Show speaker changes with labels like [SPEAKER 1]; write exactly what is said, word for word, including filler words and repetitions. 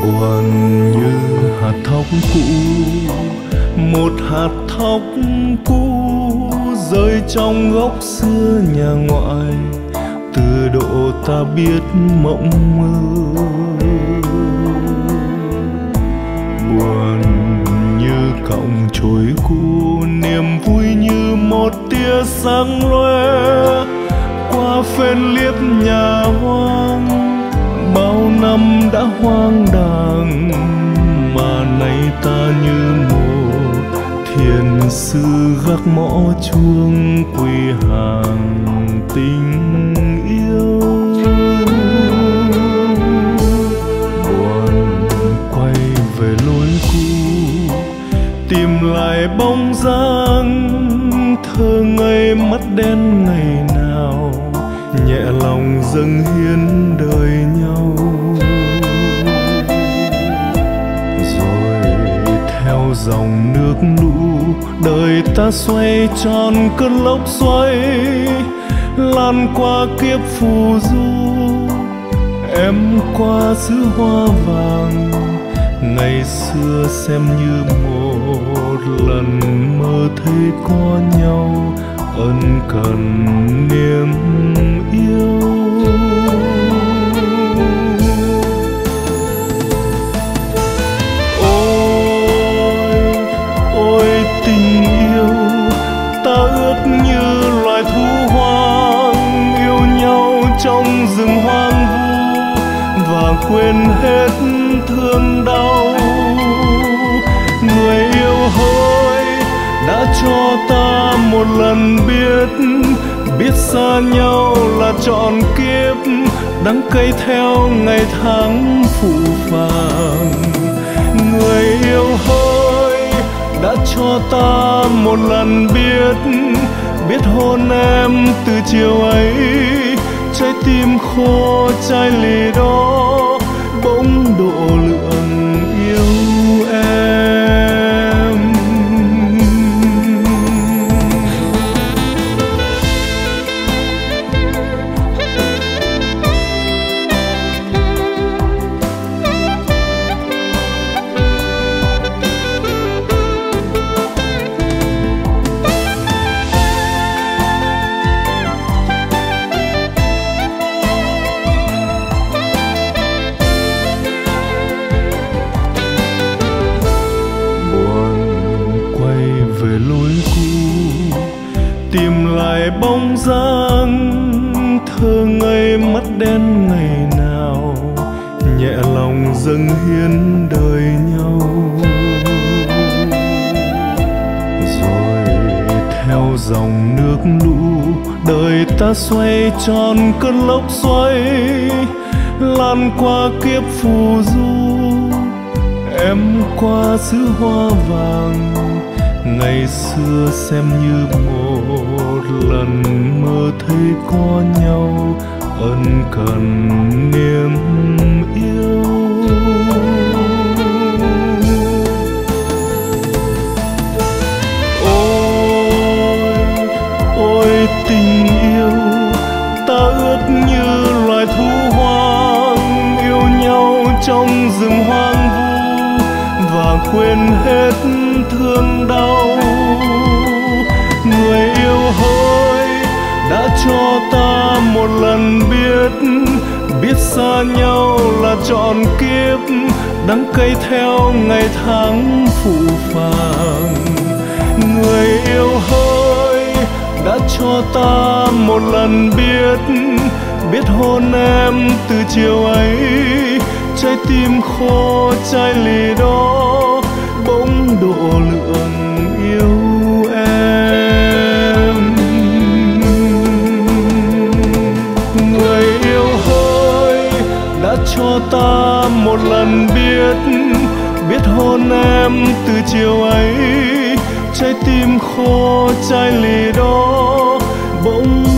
[SPEAKER 1] buồn như hạt thóc cũ, một hạt thóc cũ rơi trong góc xưa nhà ngoại, từ độ ta biết mộng mơ. Buồn như cọng chồi cũ, niềm vui như một tia sáng loe qua phên liếp nhà hoang. Bao năm đã hoang đàng mà nay ta như một thiền sư gác mõ chuông quỳ hàng tình yêu. Buồn quay về lối cũ, tìm lại bóng dáng thơ ngây mắt đen ngày nào, nhẹ lòng dâng hiến đời nhau. Rồi theo dòng nước lũ, đời ta xoay tròn cơn lốc xoáy, lan qua kiếp phù du. Em qua xứ hoa vàng, ngày xưa xem như một lần mơ thấy có nhau, ân cần niềm yêu. Ôi, ôi tình yêu, ta ước như loài thú hoang, yêu nhau trong rừng hoang vu và quên hết thương đau. Người yêu hỡi đã cho ta một lần biết, biết xa nhau là trọn kiếp, đắng cay theo ngày tháng phụ phàng. Người yêu hỡi đã cho ta một lần biết, biết hôn em từ chiều ấy, trái tim khô chai lì đó bỗng độ lượng yêu em. Tìm lại bóng dáng thơ ngây mắt đen ngày nào, nhẹ lòng dâng hiến đời nhau. Rồi theo dòng nước lũ, đời ta xoay tròn cơn lốc xoáy, lan qua kiếp phù du. Em qua xứ hoa vàng, ngày xưa xem như một lần mơ thấy có nhau, ân cần niềm yêu. Ôi, ôi tình yêu, ta ước như loài thú hoang, yêu nhau trong rừng hoang vu và quên hết thương đau. Người yêu hỡi đã cho ta một lần biết, biết xa nhau là trọn kiếp, đắng cay theo ngày tháng phụ phàng. Người yêu hỡi đã cho ta một lần biết, biết hôn em từ chiều ấy, trái tim khô chai lì đó bỗng độ lượng yêu em. Người yêu hỡi đã cho ta một lần biết, biết hôn em từ chiều ấy, trái tim khô chai lì đó bỗng